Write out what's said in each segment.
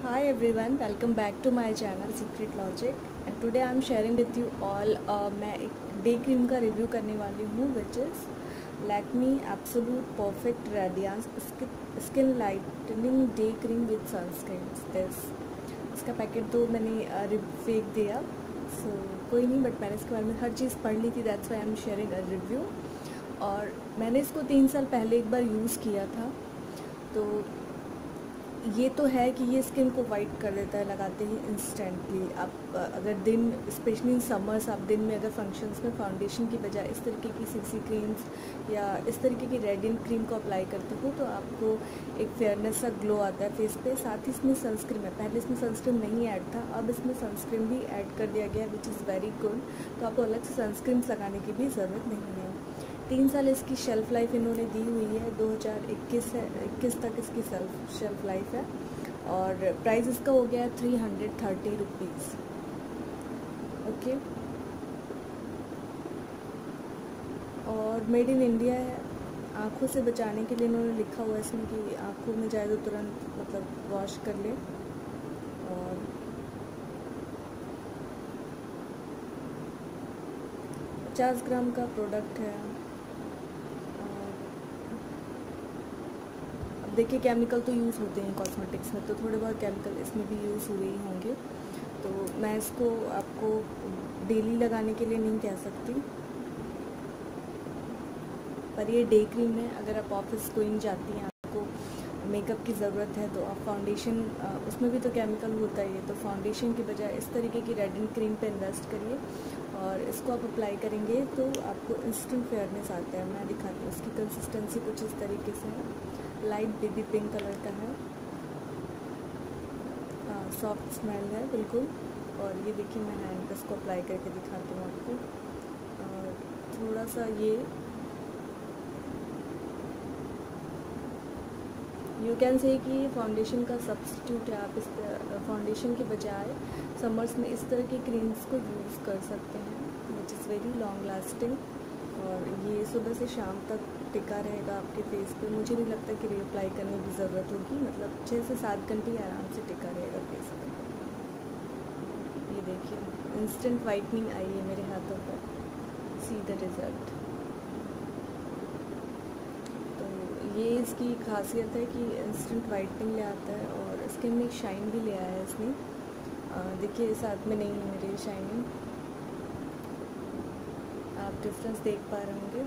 Hi everyone, welcome back to my channel Secret Logic and today I am sharing with you all मैं एक day cream का review करने वाली हूँ which is Lakme Absolute Perfect Radiance Skin Lightening Day Cream with Sunscreen. इसका packet तो मैंने फेंक दिया, so कोई नहीं, बट मैंने इसके बारे में हर चीज़ पढ़ ली थी, that's why I am sharing a review. और मैंने इसको 3 साल पहले एक बार यूज़ किया था, तो ये तो है कि ये स्किन को वाइट कर देता है लगाते ही इंस्टेंटली। आप अगर दिन, स्पेशली इन समर्स, आप दिन में अगर फंक्शंस में फाउंडेशन की बजाय इस तरीके की सीसी क्रीम्स या इस तरीके की रेडिएंट क्रीम को अप्लाई करते हो तो आपको एक फेयरनेस सा ग्लो आता है फेस पे। साथ ही इसमें सनस्क्रीन है, पहले इसमें सनस्क्रीन नहीं ऐड था, अब इसमें सनस्क्रीन भी ऐड कर दिया गया है विच इज़ वेरी गुड। तो आपको अलग से सनस्क्रीन लगाने की भी ज़रूरत नहीं है। 3 साल इसकी शेल्फ़ लाइफ इन्होंने दी हुई है, 2021 तक इसकी शेल्फ़ लाइफ है और प्राइस इसका हो गया है 330 रुपीज़। ओके, और मेड इन इंडिया है। आँखों से बचाने के लिए इन्होंने लिखा हुआ है इसमें कि आँखों में जाए तो तुरंत मतलब वॉश कर ले। और 50 ग्राम का प्रोडक्ट है। देखिए, केमिकल तो यूज़ होते हैं कॉस्मेटिक्स में, तो थोड़े बहुत केमिकल इसमें भी यूज़ हुए ही होंगे। तो मैं इसको आपको डेली लगाने के लिए नहीं कह सकती, पर ये डे क्रीम है। अगर आप ऑफिस गोइंग जाती हैं, आपको मेकअप की ज़रूरत है, तो आप फाउंडेशन, उसमें भी तो केमिकल होता ही है, तो फाउंडेशन की बजाय इस तरीके की रेडिएंट क्रीम पे इन्वेस्ट करिए और इसको आप अप्लाई करेंगे तो आपको इंस्टेंट फेयरनेस आता है। मैं दिखाती हूँ, उसकी कंसिस्टेंसी कुछ इस तरीके से है, लाइट बेबी पिंक कलर का है, सॉफ्ट स्मेल है बिल्कुल। और ये देखिए, मैं हैंड पे इसको अप्लाई करके दिखाती हूँ आपको। थोड़ा सा ये यू कैन से कि ये फाउंडेशन का सब्स्टिट्यूट है। आप इस फाउंडेशन के बजाय समर्स में इस तरह की क्रीम्स को यूज़ कर सकते हैं which is very long lasting, और ये सुबह से शाम तक टिका रहेगा आपके फेस पे। मुझे नहीं लगता कि रीअप्लाई करने की ज़रूरत होगी, मतलब 6 से 7 घंटे आराम से टिका रहेगा फेस पे। ये देखिए, इंस्टेंट वाइटनिंग आई है मेरे हाथों पर, सी द रिज़ल्ट। तो ये इसकी खासियत है कि इंस्टेंट वाइटनिंग ले आता है और स्किन में शाइन भी ले आया है इसने। देखिए, साथ में नहीं है मेरे शाइनिंग, आप डिफरेंस देख पा रहे होंगे,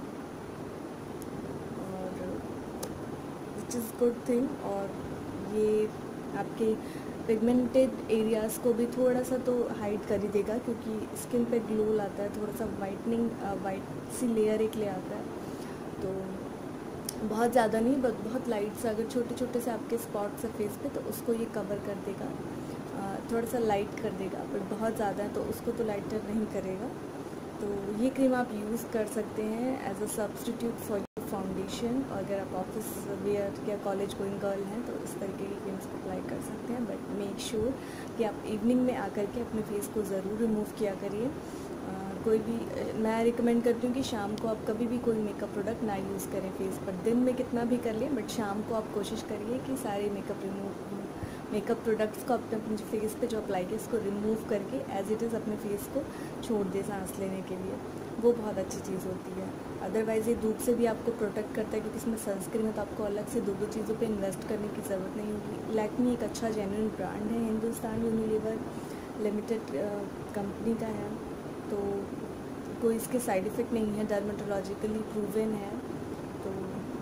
विच इज़ गुड थिंग। और ये आपके पिगमेंटेड एरियाज़ को भी थोड़ा सा तो हाइड कर ही देगा, क्योंकि स्किन पे ग्लो लाता है, थोड़ा सा वाइटनिंग, वाइट सी लेयर एक ले आता है। तो बहुत ज़्यादा नहीं, बट बहुत लाइट सा, अगर छोटे छोटे से आपके स्पॉट्स है फेस पे तो उसको ये कवर कर देगा, थोड़ा सा लाइट कर देगा, बट बहुत ज़्यादा है तो उसको तो लाइटर नहीं करेगा। तो ये क्रीम आप यूज़ कर सकते हैं as a substitute for your foundation. और अगर आप ऑफिस वेयर या कॉलेज गोइंग गर्ल हैं तो इस तरीके की क्रीम्स को अप्लाई कर सकते हैं, बट मेक श्योर कि आप इवनिंग में आकर के अपने फेस को ज़रूर रिमूव किया करिए। कोई भी, मैं रिकमेंड करती हूँ कि शाम को आप कभी भी कोई मेकअप प्रोडक्ट ना यूज़ करें फेस पर। दिन में कितना भी कर लें, बट शाम को आप कोशिश करिए कि सारे मेकअप प्रोडक्ट्स को अपने फेस पे जो अप्लाई किया इसको रिमूव करके एज इट इज़ अपने फेस को छोड़ दे सांस लेने के लिए। वो बहुत अच्छी चीज़ होती है। अदरवाइज़ ये धूप से भी आपको प्रोटेक्ट करता है, क्योंकि इसमें सनस्क्रीन है, तो आपको अलग से दो चीज़ों पे इन्वेस्ट करने की ज़रूरत नहीं होगी। लैक्मे एक अच्छा जेन्युइन ब्रांड है, हिंदुस्तान यूनिलीवर लिमिटेड कंपनी का है, तो कोई इसके साइड इफ़ेक्ट नहीं है, डर्मेटोलॉजिकली प्रूवन है। तो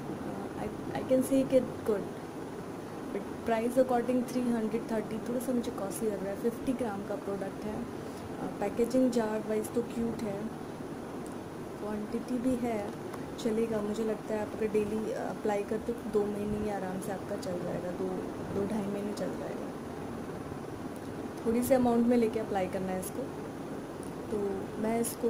I can say it good, but price according 330 थोड़ा सा मुझे कॉस्टली लग रहा है। 50 ग्राम का प्रोडक्ट है, पैकेजिंग जार वाइज तो क्यूट है, क्वांटिटी भी है, चलेगा। मुझे लगता है आप अगर डेली अप्लाई करते हो तो 2 महीने ही आराम से आपका चल जाएगा, 2-2.5 महीने चल जाएगा। थोड़ी सी अमाउंट में लेके अप्लाई करना है इसको। तो मैं इसको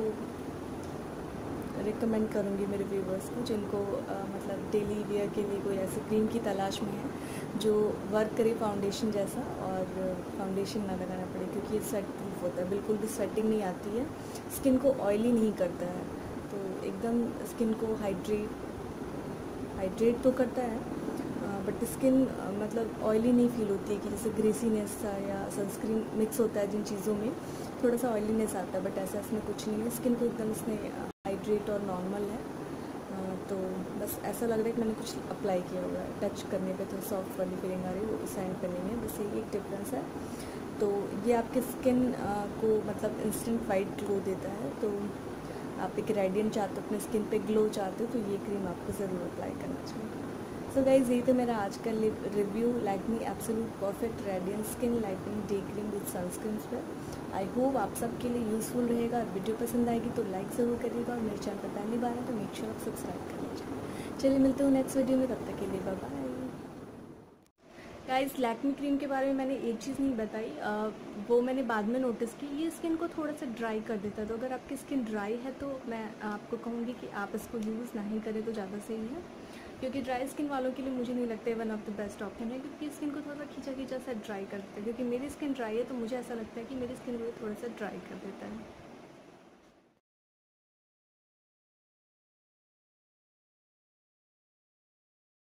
रिकमेंड करूँगी मेरे व्यूवर्स को, जिनको मतलब डेली वेयर के लिए कोई ऐसी क्रीम की तलाश में है जो वर्क करे फाउंडेशन जैसा और फाउंडेशन ना लगाना पड़े, क्योंकि ये स्वेट प्रूफ होता है, बिल्कुल भी स्वेटिंग नहीं आती है, स्किन को ऑयली नहीं करता है, तो एकदम स्किन को हाइड्रेट तो करता है, बट स्किन मतलब ऑयली नहीं फील होती है कि जैसे ग्रेसीनेस सा या सनस्क्रीन मिक्स होता है जिन चीज़ों में थोड़ा सा ऑयलीनेस आता है, बट ऐसा इसमें कुछ नहीं है। स्किन को एकदम इसने हाइड्रेट और नॉर्मल है। तो बस ऐसा लग रहा है कि मैंने कुछ अप्लाई किया हुआ है। टच करने पे तो सॉफ्ट वाली फीलिंग आ रही है, वो इस हैंड पे नहीं है, बस यही एक डिफरेंस है। तो ये आपके स्किन को मतलब इंस्टेंट वाइट ग्लो देता है। तो आप एक रेडियंट चाहते हो, अपने स्किन पे ग्लो चाहते हो, तो ये क्रीम आपको ज़रूर अप्लाई करना चाहिए। सो गाइज, यही तो मेरा आज का review Lakme absolute perfect radiant skin lightening day cream with sunscreen पे। आई होप आप सबके लिए यूज़फुल रहेगा। और वीडियो पसंद आएगी तो लाइक ज़रूर करिएगा, और मेरे चैनल पर पहली बार है तो मेक श्योर आप सब्सक्राइब कर लीजिए। चलिए मिलते हूँ नेक्स्ट वीडियो में, तब तक के लिए bye bye. Guys, Lakme cream के बारे में मैंने एक चीज़ नहीं बताई, वो मैंने बाद में नोटिस की। ये स्किन को थोड़ा सा ड्राई कर देता है, तो अगर आपकी स्किन ड्राई है तो मैं आपको कहूँगी कि आप इसको यूज़ नहीं करें तो ज़्यादा सही है, क्योंकि ड्राई स्किन वालों के लिए मुझे नहीं लगता है one of the best option है, क्योंकि स्किन को थोड़ा सा खींचा खींचा सा ड्राई कर देता है। क्योंकि मेरी स्किन ड्राई है तो मुझे ऐसा लगता है कि मेरी स्किन को थोड़ा सा ड्राई कर देता है।